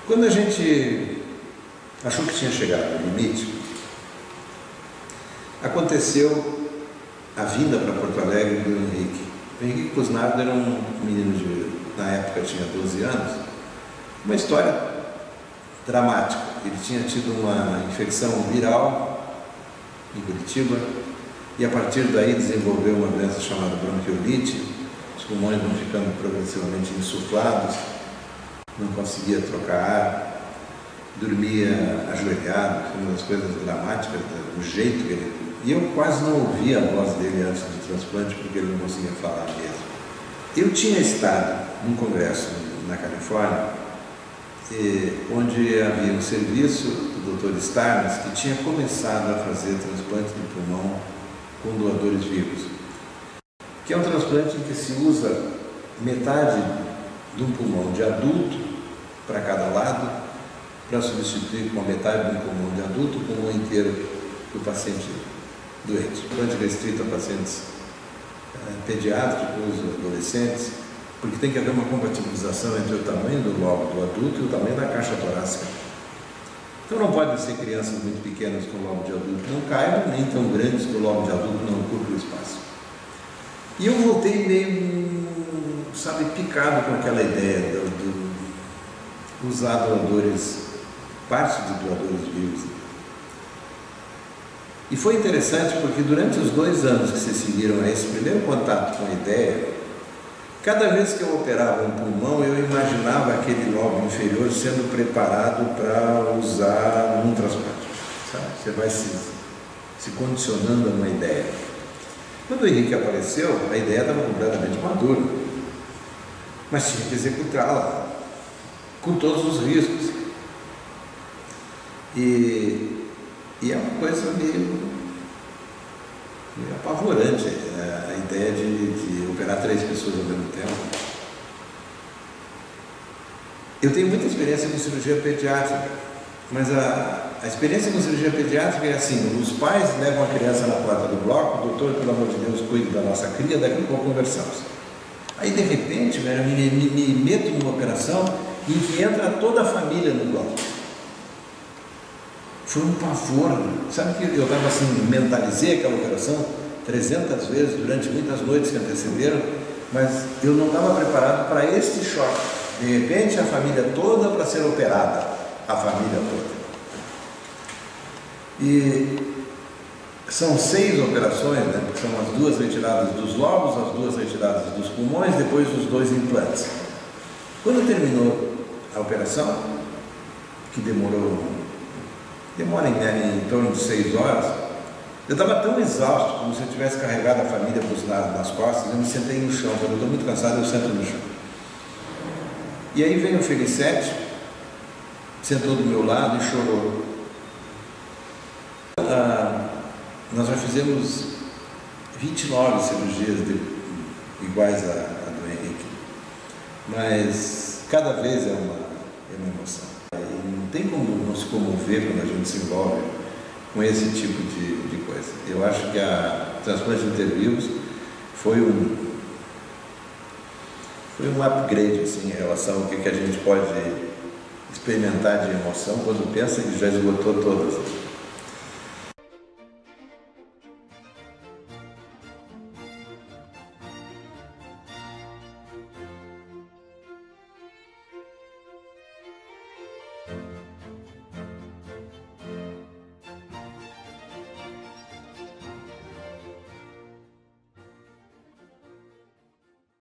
Quando a gente achou que tinha chegado no limite, aconteceu a vinda para Porto Alegre do Henrique. O Henrique Cusnardo era um menino na época tinha 12 anos, uma história dramática. Ele tinha tido uma infecção viral em Curitiba e a partir daí desenvolveu uma doença chamada bronquiolite, os pulmões vão ficando progressivamente insuflados, não conseguia trocar ar, dormia ajoelhado, foi uma das coisas dramáticas do jeito que ele... E eu quase não ouvia a voz dele antes do transplante porque ele não conseguia falar mesmo. Eu tinha estado num congresso na Califórnia, onde havia um serviço do Dr. Starnes que tinha começado a fazer transplante de pulmão com doadores vivos, que é um transplante em que se usa metade de um pulmão de adulto para cada lado, para substituir com a metade de um pulmão de adulto o pulmão inteiro do paciente doente. Transplante restrito a pacientes pediátricos, adolescentes, porque tem que haver uma compatibilização entre o tamanho do lobo do adulto e o tamanho da caixa torácica. Então não podem ser crianças muito pequenas com o lobo de adulto não caibam, nem tão grandes que o lobo de adulto não ocupe o espaço. E eu voltei meio, sabe, picado com aquela ideia de usar doadores, parte de doadores vivos. E foi interessante porque durante os 2 anos que se seguiram a esse primeiro contato com a ideia, cada vez que eu operava um pulmão, eu imaginava aquele lobo inferior sendo preparado para usar num transplante. Sabe? Você vai se condicionando a uma ideia. Quando o Henrique apareceu, a ideia estava completamente madura, mas tinha que executá-la com todos os riscos. E é uma coisa meio apavorante a ideia de operar 3 pessoas ao mesmo tempo. Eu tenho muita experiência com cirurgia pediátrica, mas a experiência com cirurgia pediátrica é assim: os pais levam a criança na porta do bloco, doutor, pelo amor de Deus, cuide da nossa cria, daqui a pouco conversamos. Aí de repente, velho, me meto numa operação em que entra toda a família no bloco. Foi um pavor, sabe que eu estava assim, mentalizei aquela operação 300 vezes durante muitas noites que antecederam, mas eu não estava preparado para este choque. De repente a família toda para ser operada, a família toda. E são 6 operações, né? Porque são as 2 retiradas dos lobos, as 2 retiradas dos pulmões, depois os 2 implantes. Quando terminou a operação, que demora em torno de 6 horas, eu estava tão exausto, como se eu tivesse carregado a família Cusnardo nas costas, eu me sentei no chão. Quando eu estou muito cansado, eu sento no chão. E aí veio o Felicete, sentou do meu lado e chorou. Nós já fizemos 29 cirurgias iguais à do Henrique, mas cada vez é uma emoção. Não tem como não se comover quando a gente se envolve com esse tipo de coisa. Eu acho que a transplante intervivos foi um upgrade assim, em relação ao que a gente pode experimentar de emoção quando pensa que já esgotou todas.